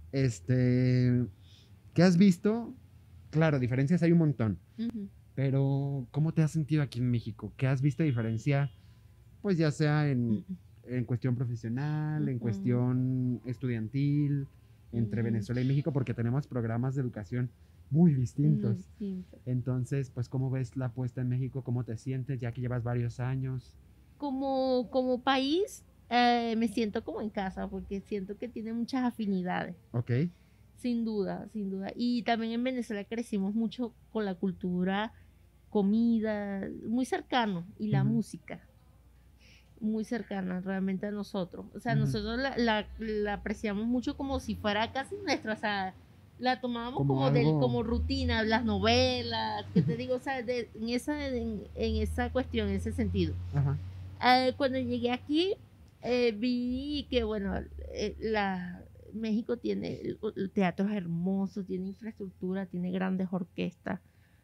Este, ¿qué has visto? Claro, diferencias hay un montón, Ujú, pero ¿cómo te has sentido aquí en México? ¿Qué has visto de diferencia, pues ya sea ujú, en cuestión profesional, en ujú, cuestión estudiantil, entre ujú. Venezuela y México? Porque tenemos programas de educación muy Muy distintos. distinto. Entonces, pues, ¿cómo ves la puesta en México? ¿Cómo te sientes ya que llevas varios años? Como país, me siento como en casa porque siento que tiene muchas afinidades, Ok. sin duda, sin duda. Y también en Venezuela crecimos mucho con la cultura, comida, muy cercano, y la Ujú, música, muy cercana realmente a nosotros. O sea, ujú. nosotros la apreciamos mucho como si fuera casi nuestra, o sea, la tomábamos Como algo... como rutina, las novelas, ¿qué te digo? O sea, en esa cuestión, en ese sentido. Ajá. Cuando llegué aquí, vi que, bueno, México tiene teatros hermosos, tiene infraestructura, tiene grandes orquestas.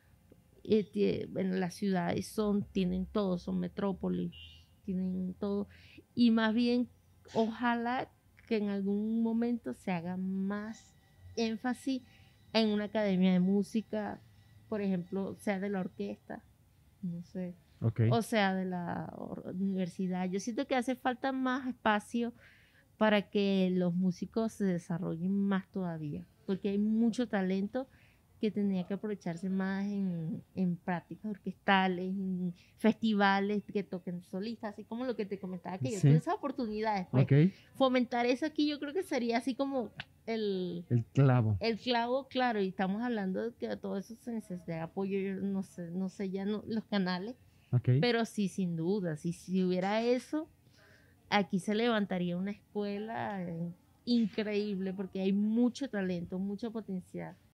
Bueno, las ciudades tienen todo, son metrópolis, tienen todo. Y más bien, ojalá que en algún momento se haga más énfasis en una academia de música, por ejemplo, sea de la orquesta, no sé, Ok. o sea, de la universidad. Yo siento que hace falta más espacio para que los músicos se desarrollen más todavía, porque hay mucho talento que tenía que aprovecharse más en prácticas orquestales, en festivales que toquen solistas, así como lo que te comentaba que yo tuve Sí. esas oportunidades, pues Ok. fomentar eso aquí yo creo que sería así como el, El clavo. el clavo, claro, y estamos hablando de que todo eso se necesita apoyo, yo no sé ya los canales, Ok. pero sí, sin duda, si hubiera eso, aquí se levantaría una escuela increíble porque hay mucho talento, mucho potencial.